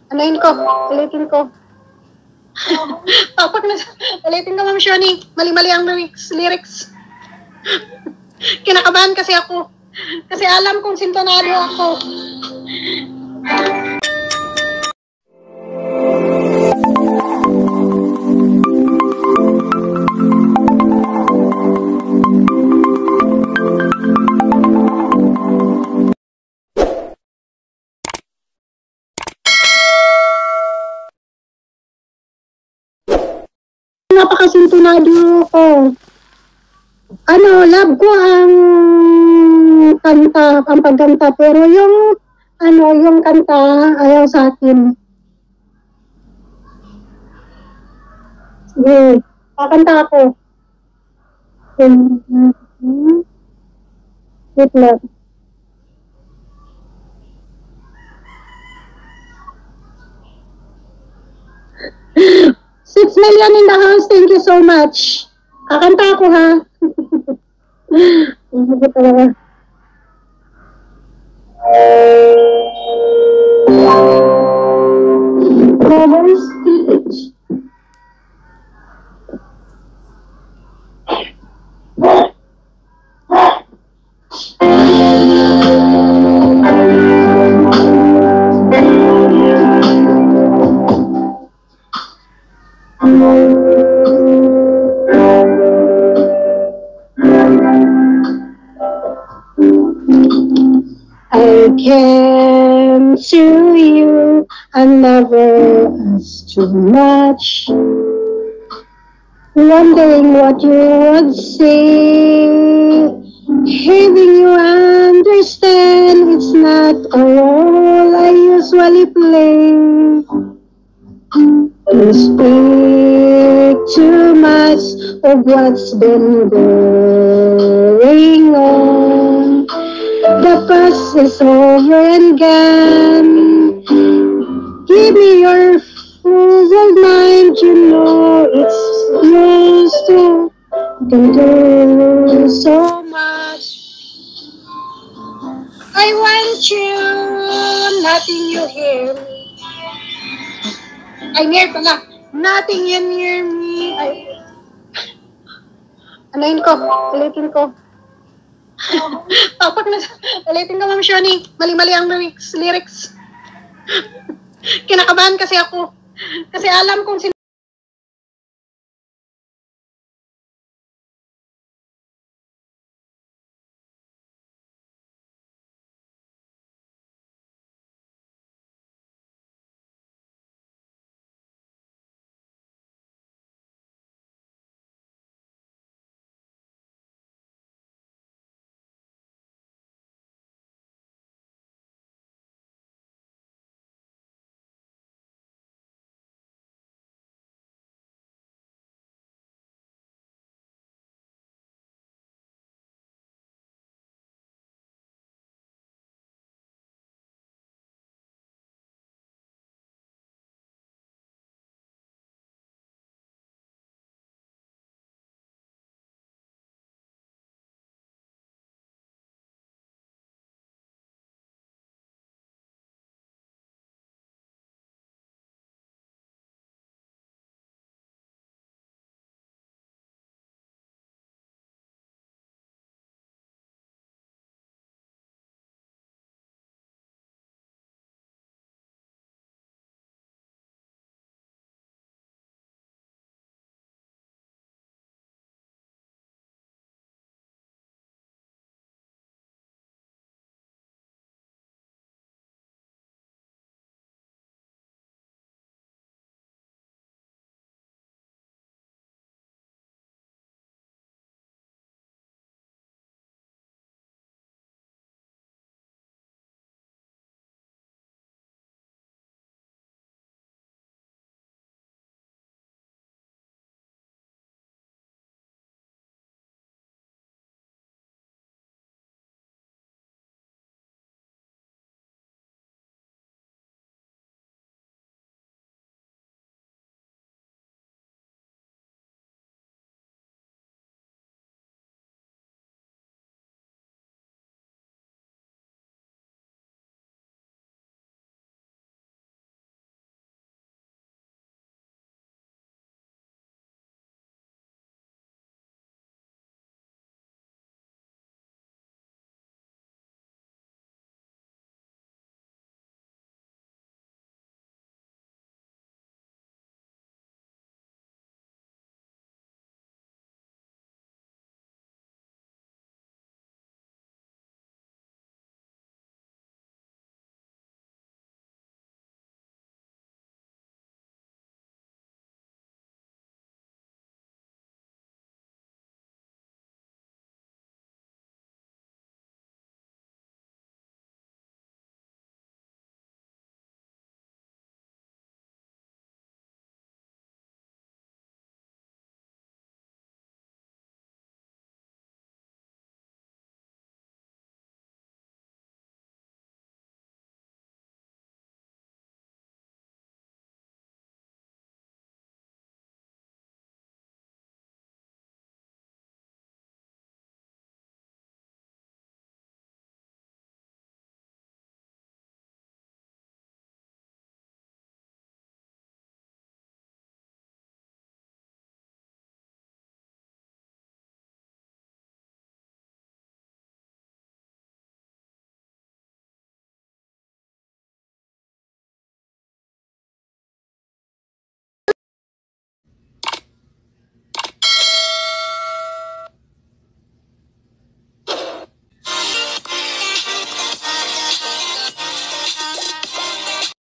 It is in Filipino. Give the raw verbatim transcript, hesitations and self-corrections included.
Anayin ko, ulitin ko. Papak na, ulitin ko, Ma'am Shoni. Mali-mali ang lyrics. lyrics. Kinakabahan kasi ako. Kasi alam kong sintonado ako. Napakasintonado ko. Ano, love ko ang kanta, ang pagkanta, pero yung ano, yung kanta ayaw sa akin. Sige, kakanta ako. Wait lang. Six million in the house, thank you so much. Kakanta ako, ha? Hindi talaga. Cover speech. I came to you and never asked too much, wondering what you would say, having you understand it's not a role I usually play. You speak too much of what's been going on. The past is over and gone. Give me your full mind, you know it's yours too. You can do so much. I want you, nothing you hear me. Ay, near pala. Nothing you near me. Ay. Anayin ko, ulitin ko. Papak na, ulitin ko, Ma'am Shoni. Mali-mali ang lyrics. lyrics. Kinakabahan kasi ako. Kasi alam kong